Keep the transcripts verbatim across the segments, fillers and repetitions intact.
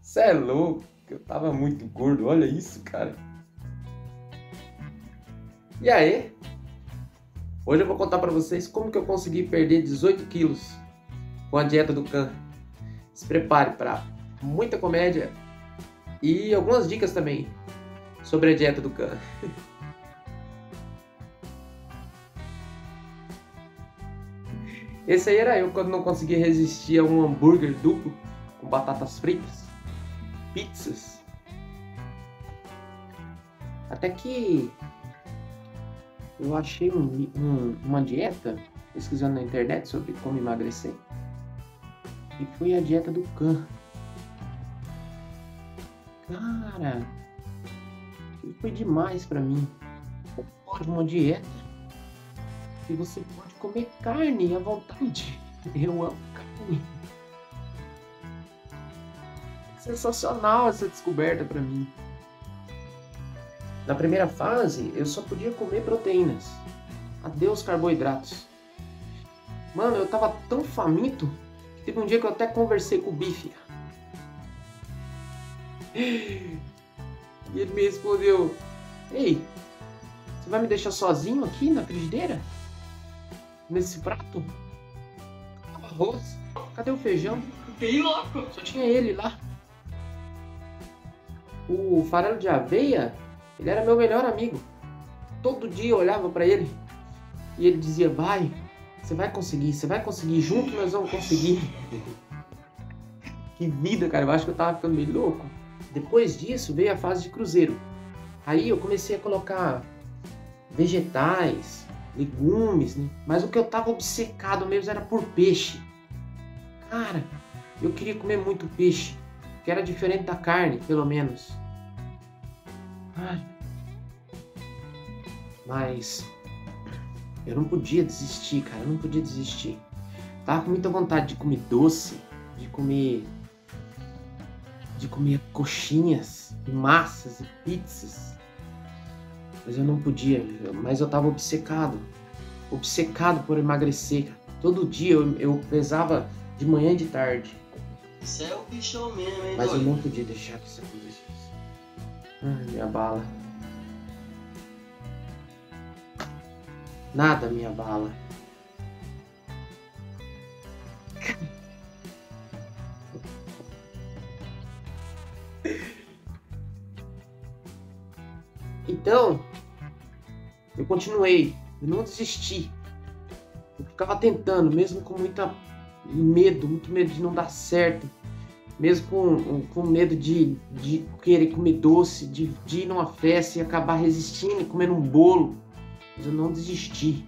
Cê é louco, eu tava muito gordo, olha isso, cara. E aí? Hoje eu vou contar pra vocês como que eu consegui perder dezoito quilos com a dieta do Khan. Se prepare para muita comédia e algumas dicas também sobre a dieta do Khan. Esse aí era eu quando não conseguia resistir a um hambúrguer duplo com batatas fritas, pizzas. Até que eu achei um, um, uma dieta, pesquisando na internet sobre como emagrecer, e foi a dieta do Khan. Cara, isso foi demais pra mim. Uma dieta que você pode comer carne à vontade. Eu amo carne. Sensacional essa descoberta pra mim. Na primeira fase, eu só podia comer proteínas. Adeus carboidratos. Mano, eu tava tão faminto que teve um dia que eu até conversei com o Bife. E ele me respondeu: ei, você vai me deixar sozinho aqui na frigideira? Nesse prato? Arroz? Cadê o feijão? Bem louco! Só tinha ele lá. O farelo de aveia, ele era meu melhor amigo. Todo dia eu olhava pra ele e ele dizia: vai, você vai conseguir, você vai conseguir, junto nós vamos conseguir. Que vida, cara, eu acho que eu tava ficando meio louco. Depois disso veio a fase de cruzeiro. Aí eu comecei a colocar vegetais, legumes, né? Mas o que eu tava obcecado mesmo era por peixe. Cara, eu queria comer muito peixe, que era diferente da carne, pelo menos. Ai. Mas eu não podia desistir, cara, eu não podia desistir. Tava com muita vontade de comer doce, de comer de comer coxinhas, e massas e pizzas. Mas eu não podia, mas eu tava obcecado, obcecado por emagrecer, cara. Todo dia eu, eu pesava de manhã e de tarde. Isso é o bichão mesmo, hein, Mas doido? eu não podia deixar que isso acontecesse. Ai, minha bala. Nada minha bala. Então, eu continuei, eu não desisti. Eu ficava tentando, mesmo com muita medo, muito medo de não dar certo. Mesmo com, com medo de, de querer comer doce, de, de ir numa festa e acabar resistindo e comendo um bolo. Mas eu não desisti.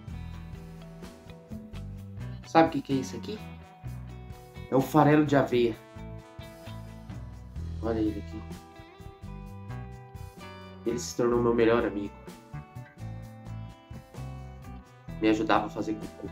Sabe o que, que é isso aqui? É o farelo de aveia. Olha ele aqui. Ele se tornou meu melhor amigo. Me ajudava a fazer cocô.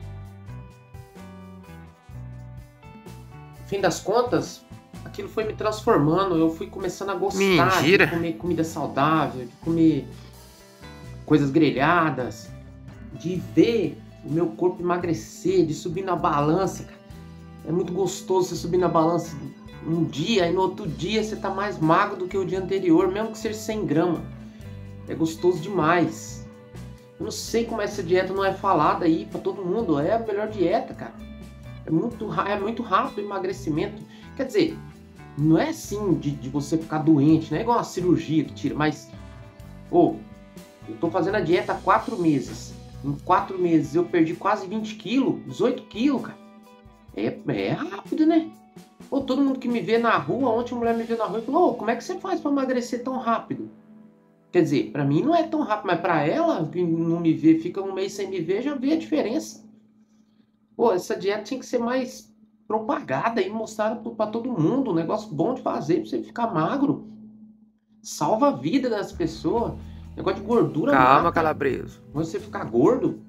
No fim das contas, aquilo foi me transformando. Eu fui começando a gostar Mentira. de comer comida saudável, de comer coisas grelhadas, de ver o meu corpo emagrecer, de subir na balança, cara. É muito gostoso você subir na balança um dia e no outro dia você tá mais magro do que o dia anterior, mesmo que seja cem gramas. É gostoso demais. Eu não sei como essa dieta não é falada aí pra todo mundo. É a melhor dieta, cara. É muito, é muito rápido o emagrecimento. Quer dizer, não é assim de, de você ficar doente, não é igual uma cirurgia que tira, mas... Ô, eu tô fazendo a dieta há quatro meses. Em quatro meses eu perdi quase vinte quilos, dezoito quilos, cara. É, é rápido, né? Pô, todo mundo que me vê na rua, ontem uma mulher me viu na rua e falou: ô, como é que você faz pra emagrecer tão rápido? Quer dizer, pra mim não é tão rápido, mas pra ela, que não me vê, fica um mês sem me ver, já vê a diferença. Pô, essa dieta tinha que ser mais propagada e mostrada pra todo mundo. Um negócio bom de fazer pra você ficar magro. Salva a vida das pessoas. Negócio de gordura Calma, mata. Calabreso. Você ficar gordo.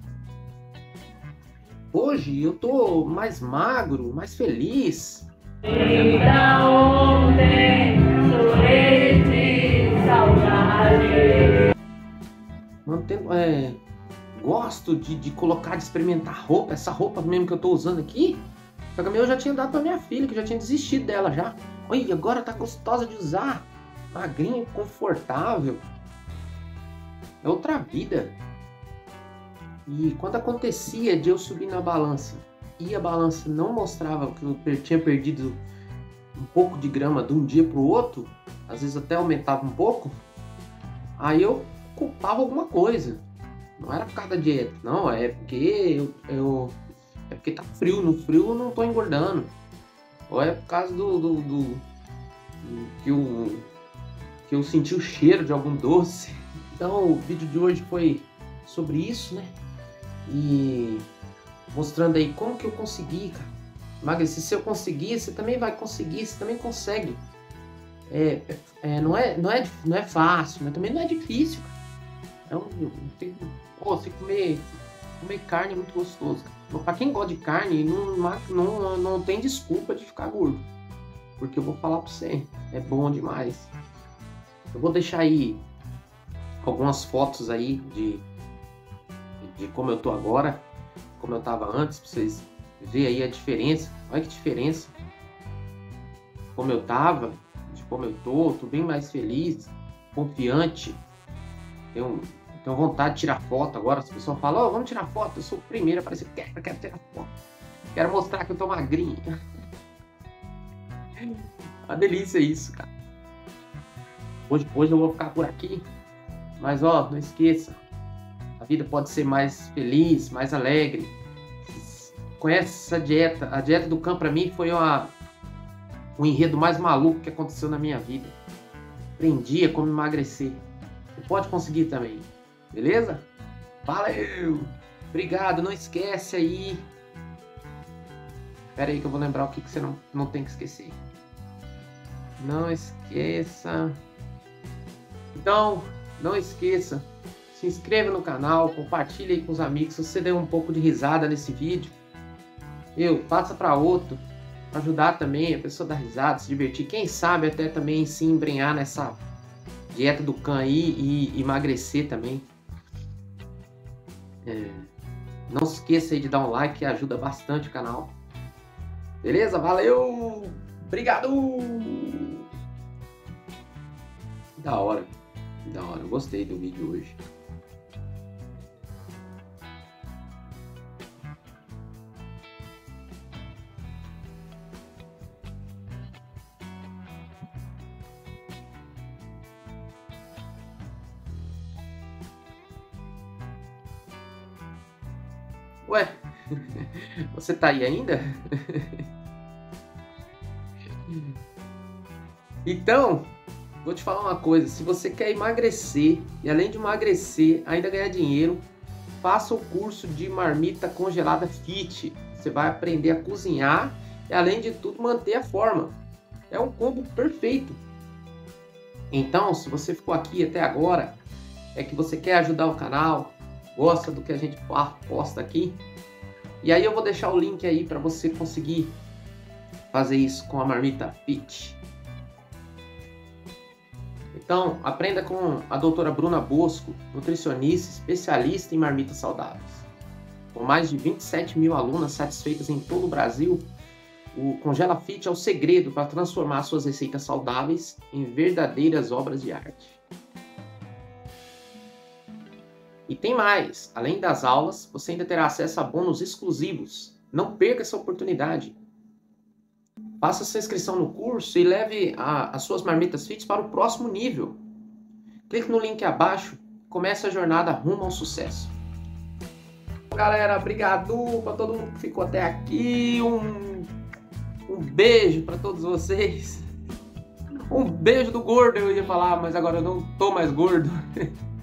Hoje eu tô mais magro, mais feliz. Vida ontem, sorriso, saudade. Mantendo, é, gosto de, de colocar, de experimentar roupa. Essa roupa mesmo que eu tô usando aqui, só que a minha eu já tinha dado pra minha filha, que eu já tinha desistido dela já. Olha, agora tá gostosa de usar. Magrinha, confortável. É outra vida. E quando acontecia de eu subir na balança e a balança não mostrava que eu tinha perdido um pouco de grama de um dia para o outro, às vezes até aumentava um pouco, aí eu culpava alguma coisa. Não era por causa da dieta, não, é porque eu, eu é porque tá frio, no frio eu não tô engordando. Ou é por causa do, do, do, do que, eu, que eu senti o cheiro de algum doce. Então o vídeo de hoje foi sobre isso, né? E mostrando aí como que eu consegui, cara, emagrecer. Se eu conseguir, você também vai conseguir, você também consegue. É, é, não, é, não, é, não é fácil, mas também não é difícil, cara. É um, tem, pô, você comer, comer carne é muito gostoso, cara. Pra quem gosta de carne, não, não, não tem desculpa de ficar gordo. Porque eu vou falar pra você, é bom demais. Eu vou deixar aí algumas fotos aí de, de como eu tô agora, como eu tava antes, pra vocês verem aí a diferença. Olha que diferença. Como eu tava, de como eu tô, tô bem mais feliz, confiante. Tenho, tenho vontade de tirar foto agora. As pessoas falam, oh, vamos tirar foto. Eu sou o primeiro a aparecer, quero, quero tirar foto. Quero mostrar que eu tô magrinho. Uma delícia isso, cara. Hoje, hoje eu vou ficar por aqui. Mas ó, não esqueça. A vida pode ser mais feliz, mais alegre. Conhece essa dieta? A dieta do Cam pra mim foi uma, o enredo mais maluco que aconteceu na minha vida. Aprendi a como emagrecer. Você pode conseguir também. Beleza? Valeu! Obrigado, não esquece aí. Espera aí que eu vou lembrar o que, que você não, não tem que esquecer. Não esqueça. Então, não esqueça. Se inscreva no canal, compartilhe aí com os amigos. Se você deu um pouco de risada nesse vídeo, eu passa para outro, para ajudar também a pessoa a dar risada, se divertir. Quem sabe até também se embrenhar nessa dieta do Cam aí e emagrecer também. É, não se esqueça aí de dar um like, que ajuda bastante o canal. Beleza? Valeu! Obrigado! Que da hora, que da hora. Eu gostei do vídeo hoje. Ué, você tá aí ainda? Então, vou te falar uma coisa. Se você quer emagrecer e além de emagrecer, ainda ganhar dinheiro, faça o curso de marmita congelada fit. Você vai aprender a cozinhar e além de tudo manter a forma. É um combo perfeito. Então, se você ficou aqui até agora, é que você quer ajudar o canal, gosta do que a gente posta aqui. E aí eu vou deixar o link aí para você conseguir fazer isso com a marmita fit. Então, aprenda com a doutora Bruna Bosco, nutricionista especialista em marmitas saudáveis. Com mais de vinte e sete mil alunas satisfeitas em todo o Brasil, o Congela Fit é o segredo para transformar suas receitas saudáveis em verdadeiras obras de arte. E tem mais, além das aulas, você ainda terá acesso a bônus exclusivos. Não perca essa oportunidade. Faça sua inscrição no curso e leve a, as suas marmitas fit para o próximo nível. Clique no link abaixo e comece a jornada rumo ao sucesso. Galera, obrigado para todo mundo que ficou até aqui. Um, um beijo para todos vocês. Um beijo do gordo, eu ia falar, mas agora eu não tô mais gordo.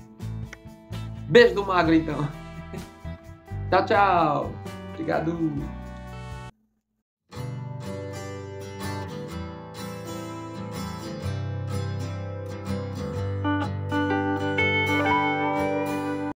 Beijo do magro, então. Tchau, tchau. Obrigado.